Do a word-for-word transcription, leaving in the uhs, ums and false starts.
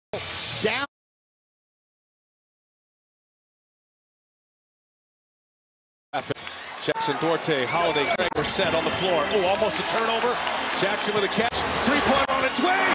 down. Jackson Duarte, Holiday, Craig were set on the floor. Oh, almost a turnover. Jackson with a catch. Three-pointer on its way.